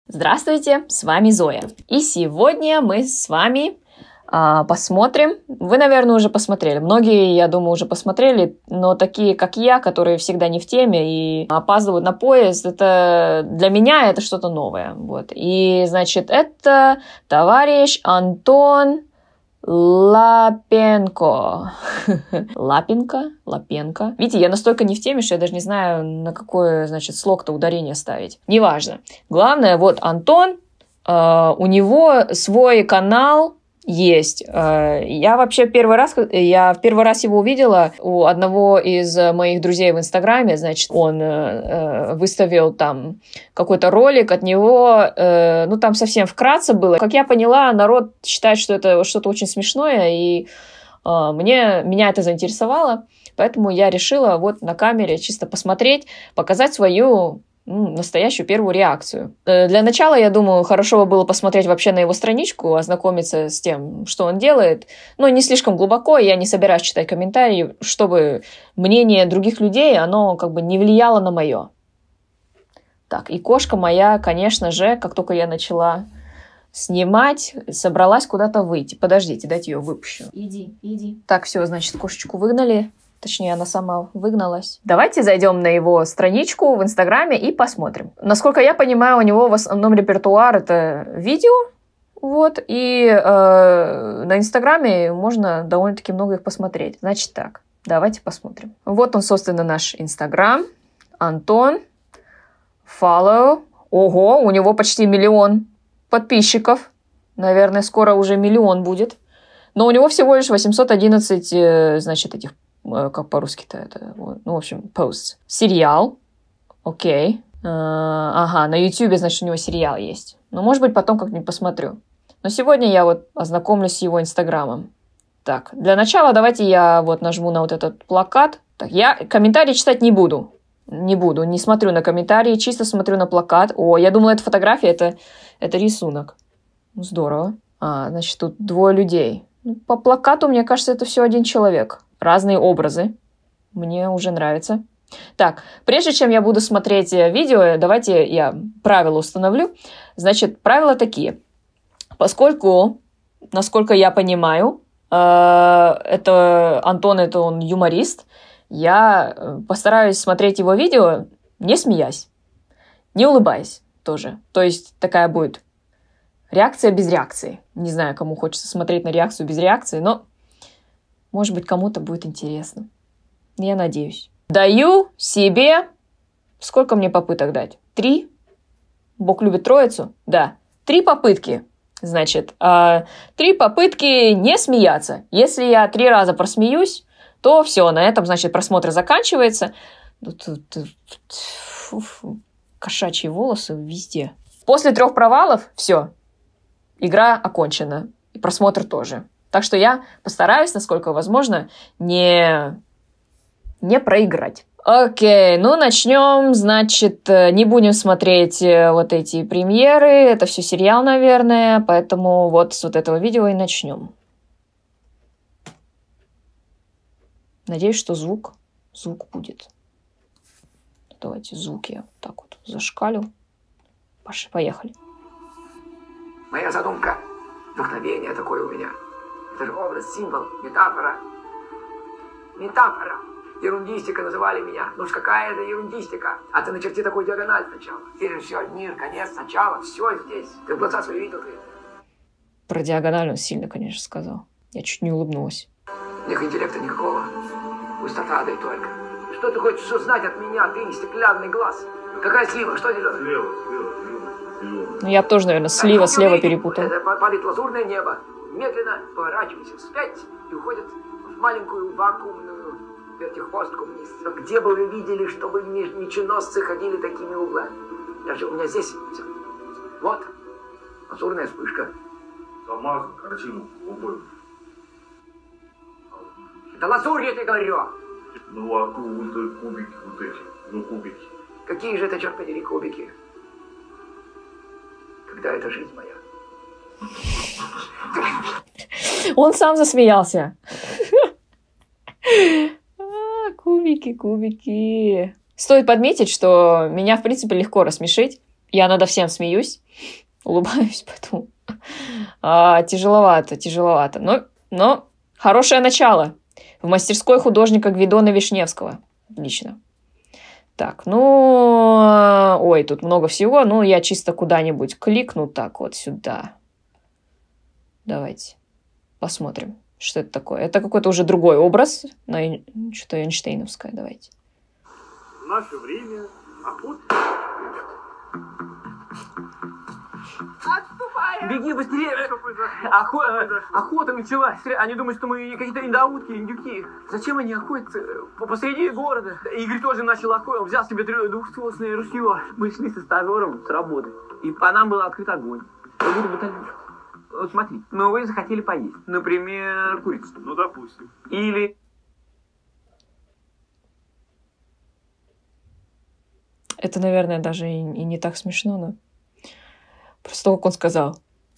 Здравствуйте, с вами Зоя. И сегодня мы с вами посмотрим. Вы, наверное, уже посмотрели. Многие, я думаю, уже посмотрели, но такие, как я, которые всегда не в теме и опаздывают на поезд, это для меня это что-то новое. Вот. И, значит, это товарищ Антон Лапенко. Лапенко. Видите, я настолько не в теме, что я даже не знаю, на какое, значит, слог-то ударение ставить. Неважно. Главное, вот Антон, у него свой канал есть. Я вообще в первый раз его увидела у одного из моих друзей в Инстаграме. Значит, он выставил там какой-то ролик от него. Ну, там совсем вкратце было. Как я поняла, народ считает, что это что-то очень смешное, и меня это заинтересовало. Поэтому я решила вот на камере чисто посмотреть, показать свою настоящую первую реакцию. Для начала, я думаю, хорошо было посмотреть вообще на его страничку, ознакомиться с тем, что он делает, но не слишком глубоко, я не собираюсь читать комментарии, чтобы мнение других людей, оно как бы не влияло на мое. Так, и кошка моя, конечно же, как только я начала снимать, собралась куда-то выйти. Подождите, дайте ее выпущу. Иди. Так, все, значит, кошечку выгнали. Точнее, она сама выгналась. Давайте зайдем на его страничку в Инстаграме и посмотрим. Насколько я понимаю, у него в основном репертуар это видео. Вот, и на Инстаграме можно довольно-таки много их посмотреть. Значит так, давайте посмотрим. Вот он, собственно, наш Инстаграм. Антон. Follow. Ого, у него почти 1 миллион подписчиков. Наверное, скоро уже 1 миллион будет. Но у него всего лишь 811, значит, этих, как по-русски-то это, ну, в общем, posts. Сериал. Окей. Ага, на YouTube, значит, у него сериал есть. Ну, может быть, потом как-нибудь посмотрю. Но сегодня я вот ознакомлюсь с его Инстаграмом. Так, для начала давайте я вот нажму на вот этот плакат. Так, я комментарии читать не буду. Не смотрю на комментарии, чисто смотрю на плакат. О, я думала, это фотография, это рисунок. Здорово. Значит, тут 2 людей. По плакату, мне кажется, это все один человек. Разные образы. Мне уже нравится. Так, прежде чем я буду смотреть видео, давайте я правила установлю. Значит, правила такие. Поскольку, насколько я понимаю, это Антон, это он юморист, я постараюсь смотреть его видео, не смеясь, не улыбаясь тоже. То есть такая будет реакция без реакции. Не знаю, кому хочется смотреть на реакцию без реакции, но, может быть, кому-то будет интересно. Я надеюсь. Даю себе... Сколько мне попыток дать? 3? Бог любит троицу? Да. 3 попытки. Значит, 3 попытки не смеяться. Если я 3 раза просмеюсь, то все, на этом, значит, просмотр заканчивается. Кошачьи волосы везде. После 3 провалов все. Игра окончена. И просмотр тоже. Так что я постараюсь, насколько возможно, не проиграть. Окей, ну начнем. Значит, не будем смотреть вот эти премьеры. Это все сериал, наверное. Поэтому вот с вот этого видео и начнем. Надеюсь, что звук будет. Давайте звук я вот так вот зашкалю. Поехали. Моя задумка, вдохновение такое у меня. Это же образ, символ, метафора. Метафора. Ерундистика называли меня. Ну уж какая это ерундистика. А ты начерти такую диагональ сначала. Теперь все, мир, конец, начало, все здесь. Ты в глаза свои видел ты. Про диагональ он сильно, конечно, сказал. Я чуть не улыбнулась. Них интеллекта никакого. Пустота, да и только. Что ты хочешь узнать от меня, ты, стеклянный глаз? Какая слива? Что зеленый? Слева. Ну, я бы тоже, наверное, слева перепутал. Это падает лазурное небо. Медленно поворачивается вспять и уходит в маленькую вакуумную вертихвостку вниз. Но где бы вы видели, чтобы меченосцы ходили такими углами? Даже у меня здесь все. Вот. Лазурная вспышка. Замазан картину голубой. Это лазурь, я тебе говорю. Ну, а вот кубики вот эти. Ну, кубики. Какие же это, черт подери, кубики? Когда это жизнь моя? Он сам засмеялся. Кубики. Стоит подметить, что меня, в принципе, легко рассмешить. Я над всем смеюсь, улыбаюсь, поэтому тяжеловато. Но хорошее начало. В мастерской художника Гвидона Вишневского. Отлично. Так, ой, тут много всего. Я чисто куда-нибудь кликну так вот сюда. Давайте посмотрим, что это такое. Это какой-то уже другой образ. Что-то Эйнштейновское. Давайте. В наше время охота. Отступаем! Беги быстрее! Охота началась. Они думают, что мы какие-то индоутки, индюки. Зачем они охотятся посреди города? Игорь тоже начал охоту. Он взял себе двухстволочное ружье. Мы шли со стажером с работы. И по нам был открыт огонь. Вот смотри, вы захотели поесть. Например, курицу. Ну, допустим. Или... Это, наверное, даже и не так смешно, но... Просто то, как он сказал.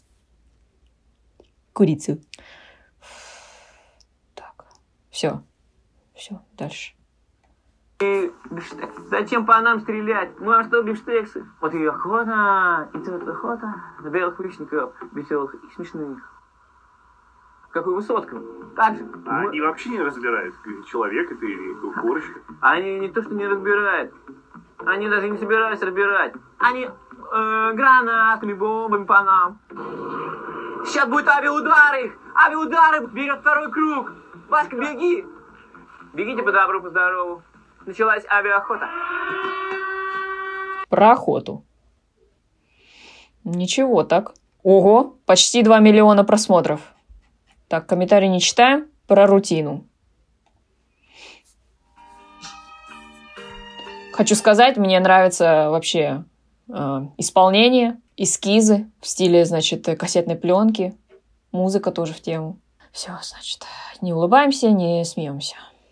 Курицу. Так, все, дальше. Зачем по нам стрелять? А что бифштексы? Вот и охота, и тут охота на белых хищников, веселых и смешных. Как у Высоцкого. Так же. Они вообще не разбирают, человек это или курочка. Они не то, что не разбирают. Они даже не собираются разбирать. Они гранатами, бомбами по нам. Сейчас будет авиаудары! Авиаудары! Берет второй круг! Васька, беги! Бегите по добру, по здорову. Началась авиаохота. Про охоту. Ничего так. Ого, почти 2 миллиона просмотров. Так, комментарий не читаем. Про рутину. Хочу сказать, мне нравится вообще исполнение, эскизы в стиле, кассетной пленки. Музыка тоже в тему. Все, не улыбаемся, не смеемся.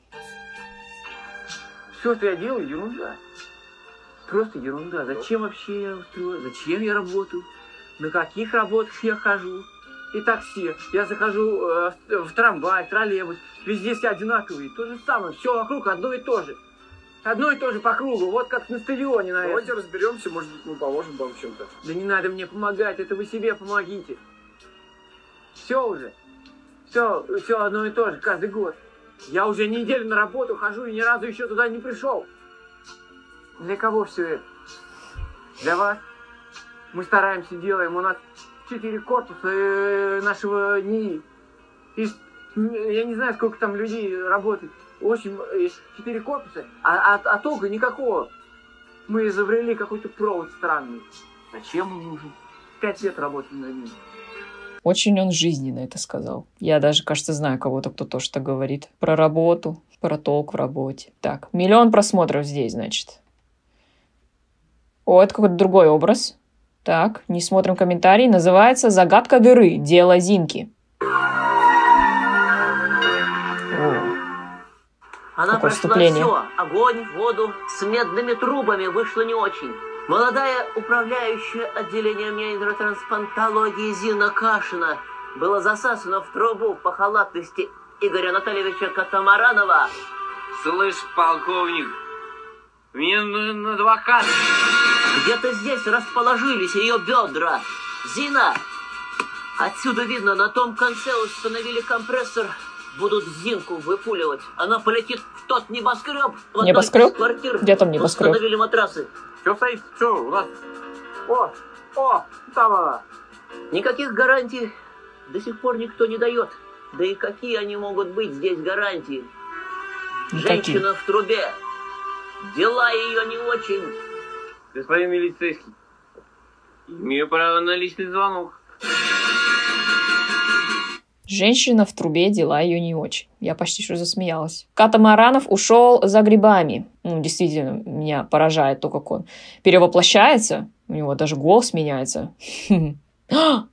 Все, что я делаю, ерунда. Просто ерунда. Зачем вообще я устроен? Зачем я работаю? На каких работах я хожу? И такси. Я захожу в трамвай, в троллейбус. Везде все одинаковые. То же самое. Все вокруг одно и то же. Одно и то же по кругу. Вот как на стадионе, наверное. Давайте разберемся, может быть, мы поможем вам чем-то. Да не надо мне помогать. Это вы себе помогите. Все уже. Все одно и то же. Каждый год. Я уже неделю на работу хожу и ни разу еще туда не пришел. Для кого все это? Для вас. Мы стараемся, делаем. У нас 4 корпуса нашего НИИ. И я не знаю, сколько там людей работает. В общем, 4 корпуса, а толка никакого. Мы изобрели какой-то провод странный. Зачем он нужен? 5 лет работали над ним. Очень он жизненно это сказал. Я даже, кажется, знаю кого-то, кто тоже так говорит. Про работу, про толк в работе. Так, 1 миллион просмотров здесь, значит. О, это какой-то другой образ. Так, не смотрим комментарий. Называется «Загадка дыры. Дело Зинки». Она прошла все. Огонь, воду, с медными трубами вышло не очень. Молодая управляющая отделением нейротрансплантологии Зина Кашина была засасана в трубу по халатности Игоря Анатольевича Катамаранова. Слышь, полковник, мне нужен адвокат. Где-то здесь расположились ее бедра. Зина! Отсюда видно, на том конце установили компрессор. Будут Зинку выпуливать. Она полетит в тот небоскреб. Небоскреб? Где там небоскреб? Установили матрасы. Что стоит? Что у нас? О, там она. Никаких гарантий до сих пор никто не дает. Да и какие они могут быть здесь гарантии? Женщина в трубе. Дела ее не очень. Господин милицейский, имею право на личный звонок. Женщина в трубе, дела ее не очень. Я почти что засмеялась. Катамаранов ушел за грибами. Действительно, меня поражает то, как он перевоплощается. У него даже голос меняется. Это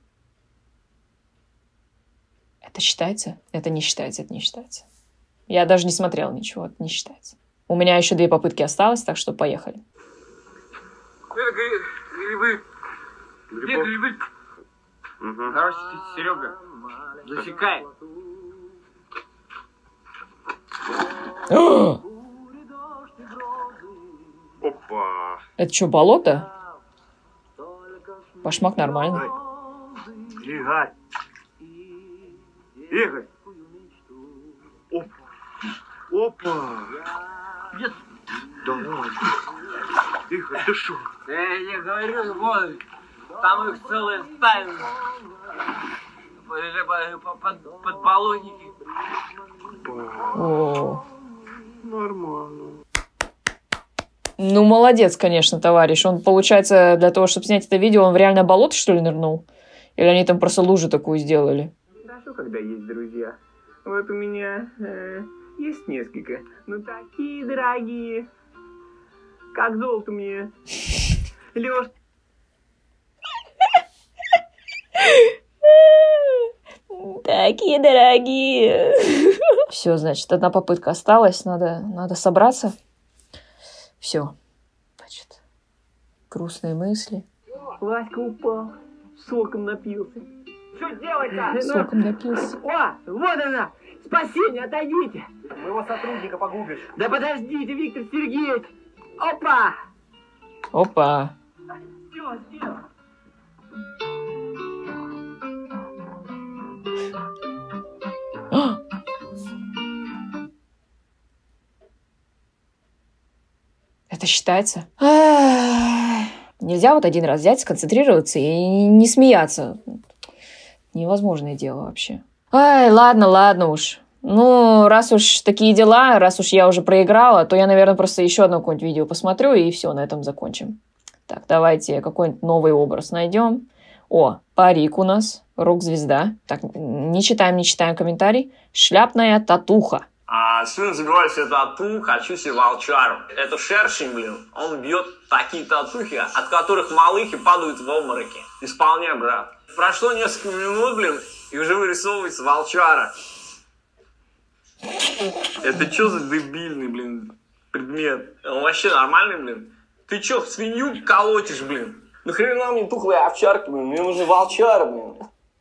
считается? Это не считается, это не считается. Я даже не смотрела ничего, это не считается. У меня еще 2 попытки осталось, так что поехали. Это грибы. Где грибы? Короче, Серега, засекай. Опа. Это что, болото? Башмак нормальный. Игорь. Игорь. Опа. Опа. Нет. Давай. Игорь, ты шо? Я говорю, вон, там их целая стая. Подполотники. О. Нормально. Ну, молодец, конечно, товарищ. Он, получается, для того, чтобы снять это видео, он в реальное болото, что ли, нырнул? Или они там просто лужу такую сделали? Хорошо, когда есть друзья. Вот у меня есть несколько, но такие дорогие. Как золото мне. Лёш. Такие дорогие. Все, значит, одна попытка осталась. Надо собраться. Все. Значит, грустные мысли. Васька упал. Соком напился. Что делать-то? Соком напился. О, вот она! Спасение, отойдите! Моего сотрудника погубишь. Да подождите, Виктор Сергеевич! Опа! Опа. Все. Это считается? Нельзя вот один раз взять, сконцентрироваться и не смеяться. Невозможное дело вообще. Ай, ладно уж. Ну, раз уж такие дела, раз уж я уже проиграла, то я, наверное, просто еще одно какое-нибудь видео посмотрю, и все, на этом закончим. Так, давайте какой-нибудь новый образ найдем. О, парик у нас, рок-звезда. Так, не читаем комментарий. Шляпная татуха. Сын забивает себе тату, хочу себе волчару. Это шершень, блин. Он бьет такие татухи, от которых малыхи падают в обмороки. Исполняй, брат. Прошло несколько минут, блин, и уже вырисовывается волчара. Это что за дебильный, блин, предмет? Он вообще нормальный, блин? Ты что, свинью колотишь, блин? Нахрена мне тухлые овчарки, блин? Мне нужны волчары, блин.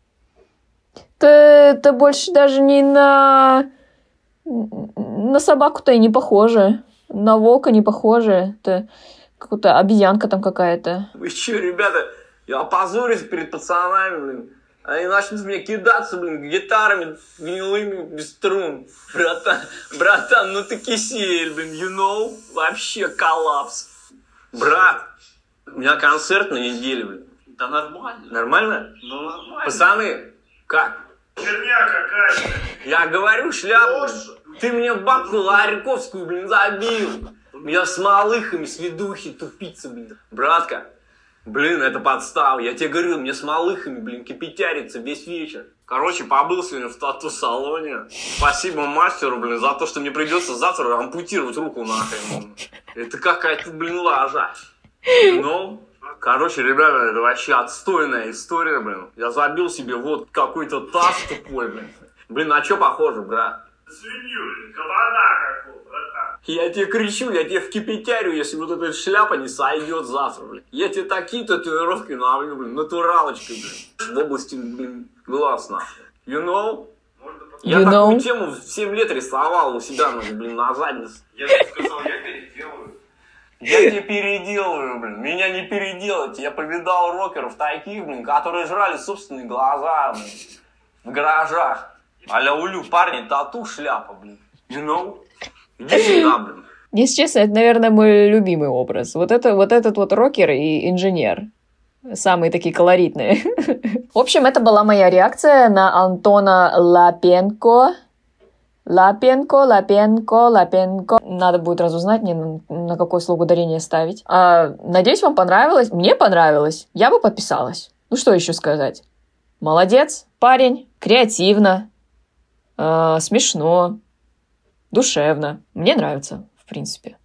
Это больше даже не на собаку-то и не похоже. На волка не похоже. Это какая-то обезьянка там какая-то. Вы что, ребята, я опозорюсь перед пацанами, блин. Они начнут мне кидаться, блин, гитарами гнилыми, без струн. Братан, ну ты кисель, блин, you know? Вообще коллапс. Брат, у меня концерт на неделе, блин. Да нормально. Нормально? Ну нормально. Пацаны, как? Херня какая-то. Я говорю, шляпу. Ты мне бабку Ларьковскую, блин, забил. Я с малыхами, с ведухи тупица, блин. Братка, блин, это подстава. Я тебе говорю, мне с малыхами, блин, кипятярится весь вечер. Короче, побыл сегодня в тату-салоне. Спасибо мастеру, блин, за то, что мне придется завтра ампутировать руку нахрен. Это какая-то, блин, лажа. Ну, короче, ребята, это вообще отстойная история, блин. Я забил себе вот какой-то таз тупой, блин. Блин, на что похоже, брат? Свинью, блин, кабана какого, братан. Я тебе кричу, я тебе вкипятярю, если вот эта шляпа не сойдет завтра, блин. Я тебе такие татуировки навалю, блин, натуралочкой, блин. В области, блин, глаз, нахуй. You know? Я такую тему в 7 лет рисовал у себя, блин, на заднице. Я тебе сказал, я переделаю. Я не переделываю, блин. Меня не переделать. Я повидал рокеров таких, блин, которые жрали собственные глаза, блин. В гаражах. А-ля улю, парни, тату, шляпа, блин. You know? Иди сюда, блин. Если честно, это, наверное, мой любимый образ. Вот этот вот рокер и инженер. Самые такие колоритные. В общем, это была моя реакция на Антона Лапенко. Лапенко. Надо будет разузнать мне, на какое слово ударение ставить. Надеюсь, вам понравилось. Мне понравилось. Я бы подписалась. Ну, что еще сказать? Молодец, парень. Креативно. Смешно. Душевно. Мне нравится, в принципе.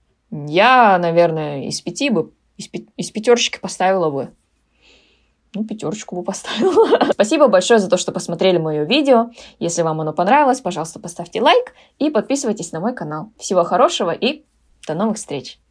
Я, наверное, из 5 бы... Из 5 поставила бы. Ну, 5 бы поставила. Спасибо большое за то, что посмотрели мое видео. Если вам оно понравилось, пожалуйста, поставьте лайк и подписывайтесь на мой канал. Всего хорошего и до новых встреч!